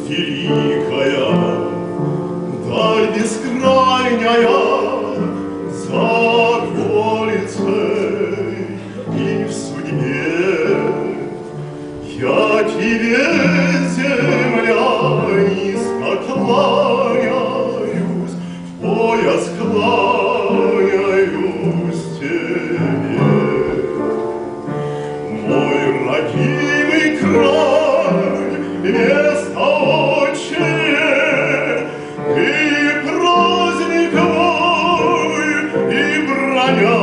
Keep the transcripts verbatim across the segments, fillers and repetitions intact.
великая, даль бескрайняя за околицей и в судьбе. Я тебе, земля, низко кланяюсь, в пояс кланяюсь тебе. Мой родимый край, место отчее, и праздник мой, и броня,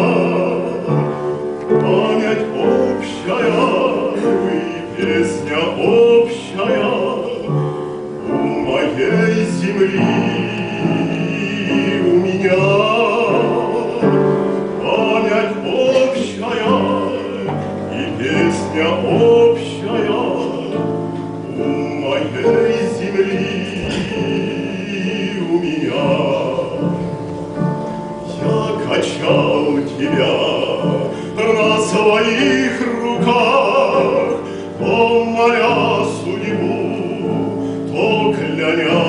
память общая, и песня общая у моей земли, у меня. Память общая и песня общая у моей земли, у меня. Я качал тебя на своих руках, то моя судьбу, то кляня.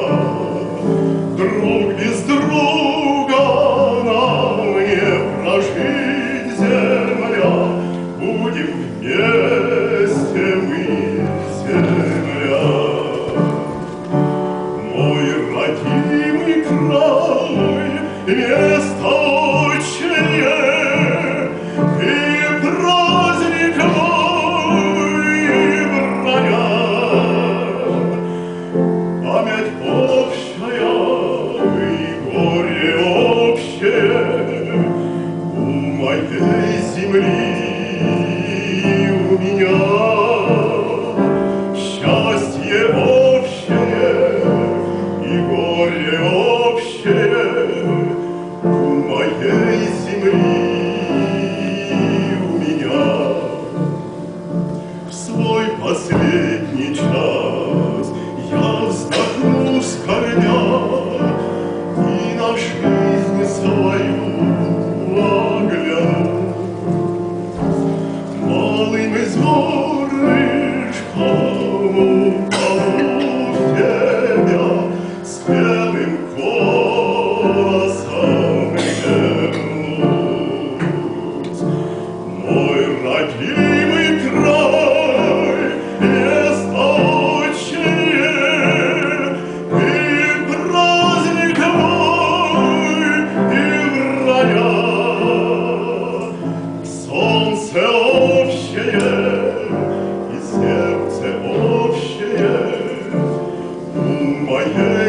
Друг без друга нам не прожить, земля, будем вместе мы, земля. Мой родимый край, место отчее, и праздник мой, и броня. Память общая и горе общее у моей земли, у меня. Счастье общее и горе общее у моей земли, у меня. В свой последний час я вздохну, скорбя, и на жизнь свою огляну. Малым зорышком упаду в тебя, с белым голосом вернусь. Мой родимый край, место отчие, и праздник мой, и броня. Солнце общее и сердце общее у моей